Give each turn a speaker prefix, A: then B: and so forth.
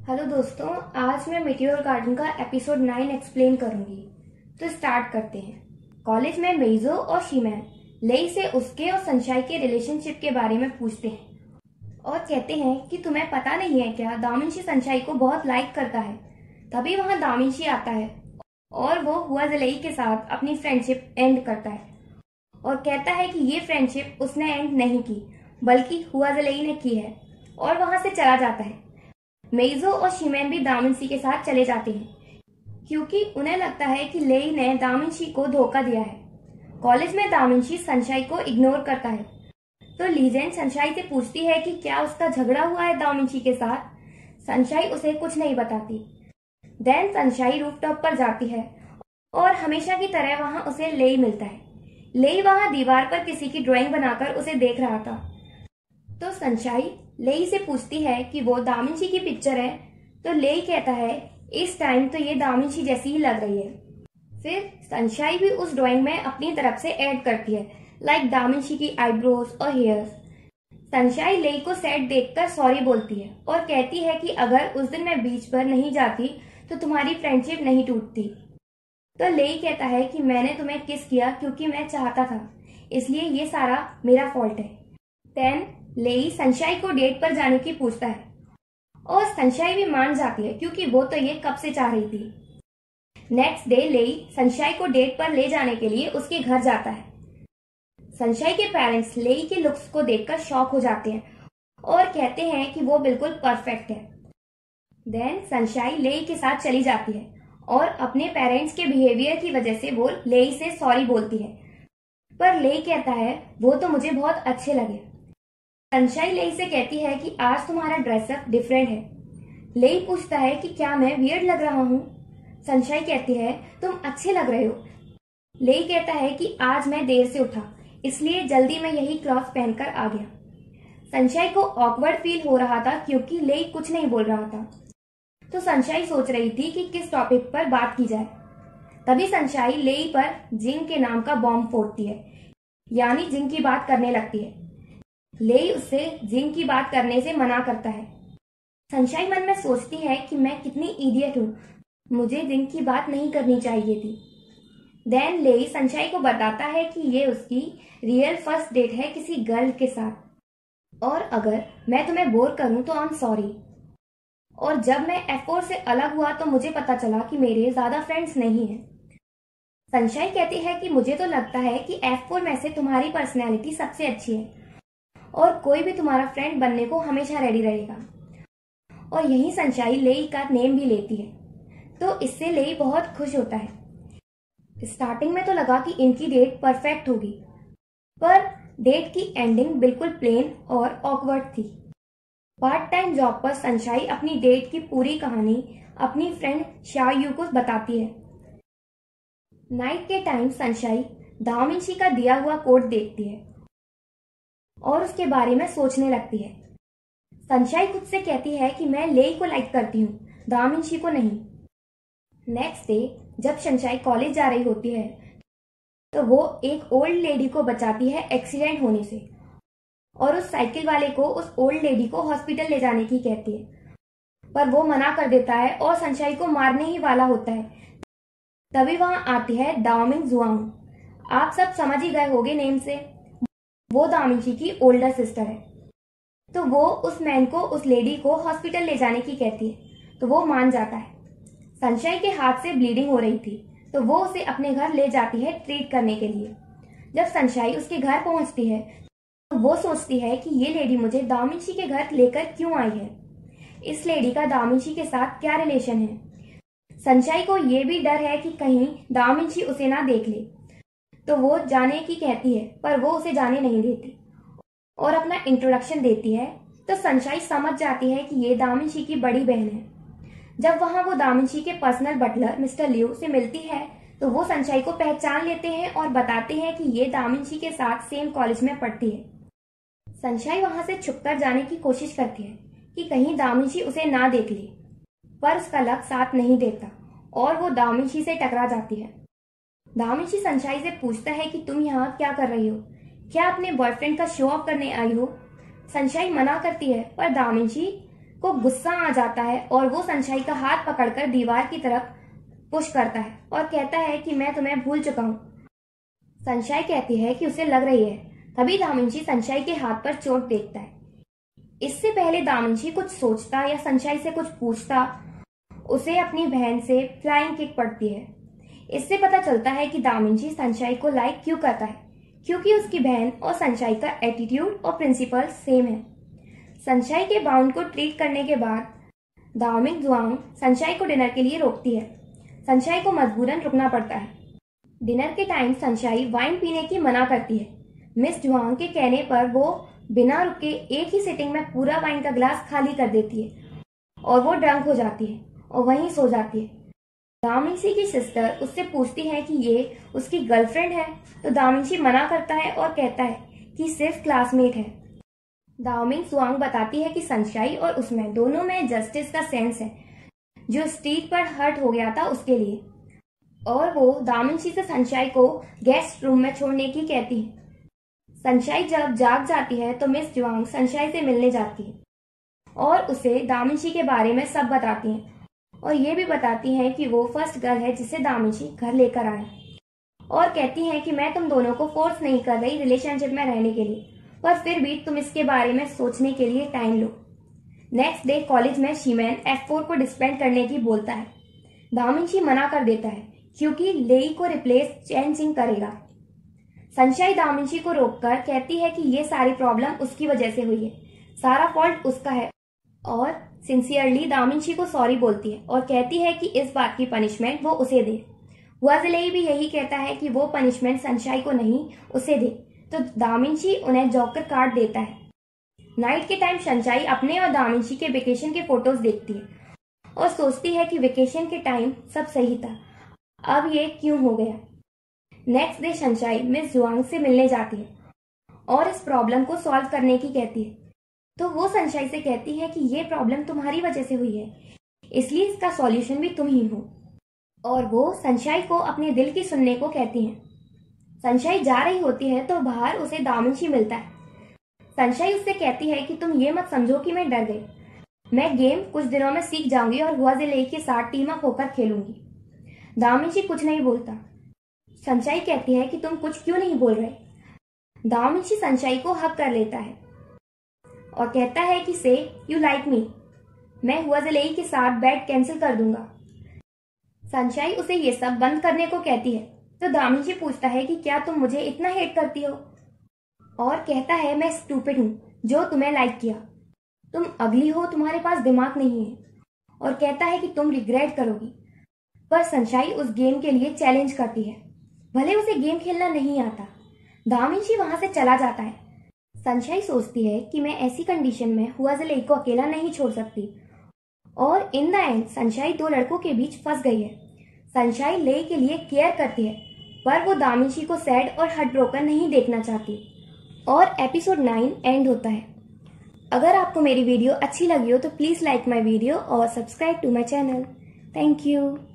A: Hello दोस्तों, आज मैं मीटियोर गार्डन का एपिसोड 9 एक्सप्लेन करूंगी। तो स्टार्ट करते हैं। कॉलेज में मेइजो और शीमैन लेई से उसके और सनशाई के रिलेशनशिप के बारे में पूछते हैं और कहते हैं कि तुम्हें पता नहीं है क्या, दामिंशी सनशाई को बहुत लाइक करता है। तभी वहां दामिंशी आता है और वो हुआजलेई के साथ अपनी फ्रेंडशिप एंड करता है और कहता है कि ये फ्रेंडशिप उसने एंड नहीं की बल्कि हुआजलेई ने की है और वहां से चला जाता है। मेइजो और शीमैन भी दामिंशी के साथ चले जाते हैं क्योंकि उन्हें लगता है कि लेई ने दामिंशी को धोखा दिया है। कॉलेज में दामिंशी सनशाई को इग्नोर करता है तो लीजेंड सनशाई से पूछती है कि क्या उसका झगड़ा हुआ है दामिंशी के साथ। सनशाई उसे कुछ नहीं बताती। देन सनशाई रूफटॉप पर जाती है और हमेशा की तरह वहां उसे लेई मिलता है। लेई वहां दीवार पर किसी की ड्राइंग बनाकर उसे देख रहा था। तो सनशाई लेई से पूछती है कि वो दामिंशी की पिक्चर है तो लेई कहता है इस टाइम तो ये दामिंशी जैसी ही लग रही है। फिर सनशाई भी उस ड्राइंग में अपनी तरफ से ऐड करती है, लाइक दामिंशी की आईब्रोज और हेयर्स। सनशाई लेई को सैड देखकर सॉरी बोलती है और कहती है कि अगर उस दिन मैं बीच पर नहीं जाती तो तुम्हारी फ्रेंडशिप नहीं टूटती। तो लेई कहता है कि मैंने तुम्हें किस किया क्योंकि मैं चाहता था, इसलिए ये सारा मेरा फॉल्ट है। देन लेई सनशाई को डेट पर जाने की पूछता है और सनशाई भी मान जाती है क्योंकि वो तो ये कब से चाह रही थी। नेक्स्ट डे लेई सनशाई को डेट पर ले जाने के लिए उसके घर जाता है। सनशाई के पेरेंट्स लेई के लुक्स को देखकर शॉक हो जाते हैं और कहते हैं कि वो बिल्कुल परफेक्ट है। देन सनशाई लेई के साथ चली जाती है और अपने पेरेंट्स के बिहेवियर की वजह से वो लेई से सॉरी बोलती है, पर लेई कहता है वो तो मुझे बहुत अच्छे लगे। सनशाई लेई से कहती है कि आज तुम्हारा ड्रेसअप डिफरेंट है। लेई पूछता है कि क्या मैं वियर्ड लग रहा हूँ। सनशाई कहती है तुम अच्छे लग रहे हो। लेई कहता है कि आज मैं देर से उठा इसलिए जल्दी में यही क्लॉथ पहनकर आ गया। सनशाई को ऑकवर्ड फील हो रहा था क्योंकि लेई कुछ नहीं बोल रहा था। तो सनशाई सोच रही थी कि किस टॉपिक पर बात की जाए। तभी सनशाई लेई पर जिंग के नाम का बॉम्ब फोड़ती है, यानी जिंग की बात करने लगती है। लेई उससे जिंग की बात करने से मना करता है। सनशाई मन में सोचती है कि मैं कितनी इडियट हूँ, मुझे जिंग की बात नहीं करनी चाहिए थी। देन लेई सनशाई को बताता है कि ये उसकी रियल फर्स्ट डेट है किसी गर्ल के साथ और अगर मैं तुम्हें बोर करूं तो आई एम सॉरी। और जब मैं F4 से अलग हुआ तो मुझे पता चला कि मेरे ज्यादा फ्रेंड्स नहीं हैं। सनशाई कहती है कि मुझे तो लगता है कि F4 में से तुम्हारी पर्सनैलिटी सबसे अच्छी है और कोई भी तुम्हारा फ्रेंड बनने को हमेशा रेडी रहेगा। और यही सनशाई लेई का नेम भी लेती है तो इससे लेई बहुत खुश होता है। स्टार्टिंग में तो लगा कि इनकी डेट परफेक्ट होगी, पर डेट की एंडिंग बिल्कुल प्लेन और ऑकवर्ड थी। पार्ट टाइम जॉब पर सनशाई अपनी डेट की पूरी कहानी अपनी फ्रेंड शायू को बताती है। नाइट के टाइम सनशाई दामिंशी का दिया हुआ कोट देखती है और उसके बारे में सोचने लगती है। सनशाई खुद से कहती है कि मैं लेई को लाइक करती हूँ, दामिंशी को नहीं। नेक्स्ट डे जब सनशाई कॉलेज जा रही होती है तो वो एक ओल्ड लेडी को बचाती है एक्सीडेंट होने से और उस साइकिल वाले को उस ओल्ड लेडी को हॉस्पिटल ले जाने की कहती है, पर वो मना कर देता है और सनशाई को मारने ही वाला होता है। तभी वहां आती है दाओमिंग जुआंग। आप सब समझ ही गए होंगे नेम से, वो दामिंशी की ओल्डर सिस्टर है। तो वो उस मैन को उस लेडी को हॉस्पिटल ले जाने की कहती है तो वो मान जाता है। सनशाई के हाथ से ब्लीडिंग हो रही थी तो वो उसे अपने घर ले जाती है ट्रीट करने के लिए। जब सनशाई उसके घर पहुंचती है तो वो सोचती है कि ये लेडी मुझे दामिंशी के घर लेकर क्यों आई है, इस लेडी का दामिंशी के साथ क्या रिलेशन है। सनशाई को ये भी डर है कि कहीं दामिंशी उसे ना देख ले, तो वो जाने की कहती है पर वो उसे जाने नहीं देती और अपना इंट्रोडक्शन देती है। तो सनशाई समझ जाती है कि ये दामिंशी की बड़ी बहन है। जब वहां वो दामिंशी के पर्सनल बटलर मिस्टर लियो से मिलती है तो वो सनशाई को पहचान लेते हैं और बताते हैं कि ये दामिंशी के साथ सेम कॉलेज में पढ़ती है। सनशाई वहां से छुपकर जाने की कोशिश करती है कि कहीं दामिंशी उसे ना देख ले, पर उसका लक साथ नहीं देता और वो दामिंशी से टकरा जाती है। दामिंशी सनशाई से पूछता है कि तुम यहाँ क्या कर रही हो, क्या अपने बॉयफ्रेंड का शो ऑफ करने आई हो। सनशाई मना करती है पर दामिंशी को गुस्सा आ जाता है और वो सनशाई का हाथ पकड़कर दीवार की तरफ पुश करता है और कहता है कि मैं तुम्हें भूल चुका हूँ। सनशाई कहती है कि उसे लग रही है। तभी दामिंची सनशाई के हाथ पर चोट देखता है। इससे पहले दामिंची कुछ सोचता या सनशाई से कुछ पूछता, उसे अपनी बहन से फ्लाइंग किक पड़ती है। इससे पता चलता है कि दामिंची सनशाई को लाइक क्यों करता है, क्योंकि उसकी बहन और सनशाई का एटीट्यूड और प्रिंसिपल सेम है। सनशाई के बाउंड को ट्रीट करने के बाद दाओमिंग जुआंग सनशाई को डिनर के लिए रोकती है। सनशाई को मजबूरन रुकना पड़ता है। डिनर के टाइम सनशाई वाइन पीने की मना करती है। मिस जुआंग के कहने पर वो बिना रुके एक ही सिटिंग में पूरा वाइन का ग्लास खाली कर देती है और वो ड्रंक हो जाती है और वहीं सो जाती है। दामिंची की सिस्टर उससे पूछती है कि ये उसकी गर्लफ्रेंड है, तो दामिंची मना करता है और कहता है कि सिर्फ क्लासमेट है। दाओमिंग जुआंग बताती है कि सनशाई और उसमें दोनों में जस्टिस का सेंस है, जो स्ट्रीट पर हर्ट हो गया था उसके लिए, और वो दामिंची से सनशाई को गेस्ट रूम में छोड़ने की कहती है। सनशाई जब जाग जाती है तो मिस जुआंग सनशाई से मिलने जाती है और उसे दामिंची के बारे में सब बताती हैं और ये भी बताती हैं कि वो फर्स्ट गर्ल है जिसे दामिंची घर लेकर आया, और कहती हैं कि मैं तुम दोनों को फोर्स नहीं कर रही रिलेशनशिप में रहने के लिए, पर फिर भी तुम इसके बारे में सोचने के लिए टाइम लो। नेक्स्ट डे कॉलेज में शीमैन F4 को डिस्पेंड करने की बोलता है। दामिंची मना कर देता है क्योंकि लेई को रिप्लेस चैन चिंग करेगा। सनशाई दामिंची को रोककर कहती है कि ये सारी प्रॉब्लम उसकी वजह से हुई है, सारा फॉल्ट उसका है, और सिंसियरली दामिंची को सॉरी बोलती है और कहती है कि इस बात की पनिशमेंट वो उसे दे। हुआजलेई भी यही कहता है कि वो पनिशमेंट सनशाई को नहीं उसे दे, तो दामिंची उन्हें जोकर कार्ड देता है। नाइट के टाइम सनशाई अपने और दामिंची के वेकेशन के फोटोज देखती है और सोचती है कि वेकेशन के टाइम सब सही था, अब ये क्यों हो गया। Next day Shancai Miss Zhuang से मिलने जाती है और इस प्रॉब्लम को सॉल्व करने की कहती है, तो वो सनशाई से कहती है कि ये प्रॉब्लम तुम्हारी वजह से हुई है, इसलिए इसका सॉल्यूशन भी तुम ही हो, और वो सनशाई को अपने दिल की सुनने को कहती है। सनशाई जा रही होती है तो बाहर उसे दामिंची मिलता है। सनशाई उससे कहती है कि तुम ये मत समझो कि मैं डर गई, मैं गेम कुछ दिनों में सीख जाऊंगी और हुआजलेई के साथ टीम अप होकर खेलूंगी। दामिंची कुछ नहीं बोलता। सनशाई कहती है कि तुम कुछ क्यों नहीं बोल रहे। दामिंची सनशाई को हक कर लेता है और कहता है कि से यू लाइक मी, मैं हुआजलेई के साथ बैट कैंसिल कर दूंगा। सनशाई उसे ये सब बंद करने को कहती है, तो दामिंची पूछता है कि क्या तुम मुझे इतना हेट करती हो, और कहता है मैं स्टूपिड हूँ जो तुम्हें लाइक किया, तुम अगली हो, तुम्हारे पास दिमाग नहीं है, और कहता है कि तुम रिग्रेट करोगी। पर सनशाई उस गेम के लिए चैलेंज करती है, भले उसे गेम खेलना नहीं आता। दामिंची वहां से चला जाता है। सनशाई सोचती है कि मैं ऐसी कंडीशन में हुआजलेई को अकेला नहीं छोड़ सकती, और इन द एंड सनशाई दो लड़कों के बीच फंस गई है। सनशाई लेई के लिए केयर करती है, पर वो दामिंची को सैड और हार्ट ब्रोकन नहीं देखना चाहती, और एपिसोड 9 एंड होता है। अगर आपको मेरी वीडियो अच्छी लगी हो तो प्लीज लाइक माई वीडियो और subscribe to my channel. Thank you.